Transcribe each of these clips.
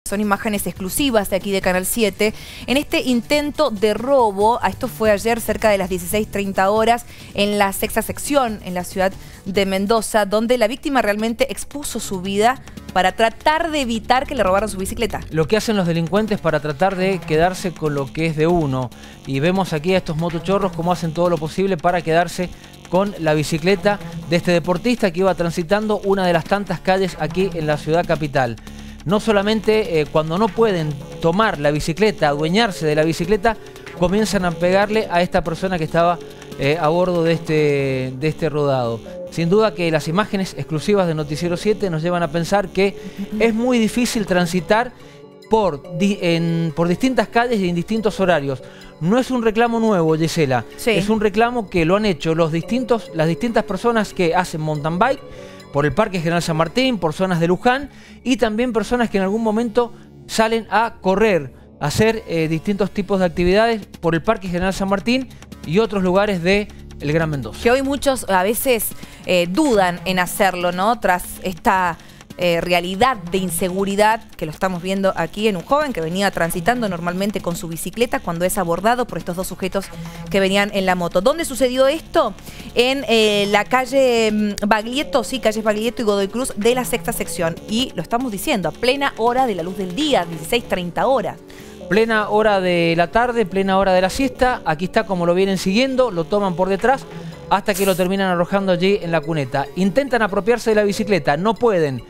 Son imágenes exclusivas de aquí de Canal 7. En este intento de robo, esto fue ayer cerca de las 16:30 horas, en la sexta sección, en la ciudad de Mendoza, donde la víctima realmente expuso su vida para tratar de evitar que le robaran su bicicleta. Lo que hacen los delincuentes para tratar de quedarse con lo que es de uno. Y vemos aquí a estos motochorros cómo hacen todo lo posible para quedarse con la bicicleta de este deportista que iba transitando una de las tantas calles aquí en la ciudad capital. No solamente cuando no pueden tomar la bicicleta, adueñarse de la bicicleta, comienzan a pegarle a esta persona que estaba a bordo de este rodado. Sin duda que las imágenes exclusivas de Noticiero 7 nos llevan a pensar que es muy difícil transitar por distintas calles y en distintos horarios. No es un reclamo nuevo, Gisela. Sí. Es un reclamo que lo han hecho las distintas personas que hacen mountain bike por el Parque General San Martín, por zonas de Luján, y también personas que en algún momento salen a correr, a hacer distintos tipos de actividades por el Parque General San Martín y otros lugares de el Gran Mendoza. Que hoy muchos a veces dudan en hacerlo, ¿no? Tras esta realidad de inseguridad que lo estamos viendo aquí en un joven que venía transitando normalmente con su bicicleta cuando es abordado por estos dos sujetos que venían en la moto. ¿Dónde sucedió esto? En la calle Baglietto, sí, calles Baglietto y Godoy Cruz de la sexta sección. Y lo estamos diciendo, a plena hora de la luz del día, 16:30 horas. Plena hora de la tarde, plena hora de la siesta. Aquí está como lo vienen siguiendo, lo toman por detrás hasta que lo terminan arrojando allí en la cuneta. Intentan apropiarse de la bicicleta, no pueden.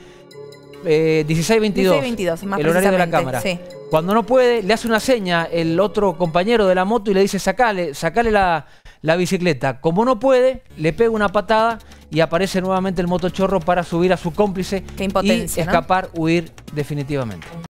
16:22, el horario de la cámara. Sí. Cuando no puede, le hace una seña el otro compañero de la moto y le dice sacale la bicicleta. Como no puede, le pega una patada y aparece nuevamente el motochorro para subir a su cómplice y escapar, ¿no? Huir definitivamente.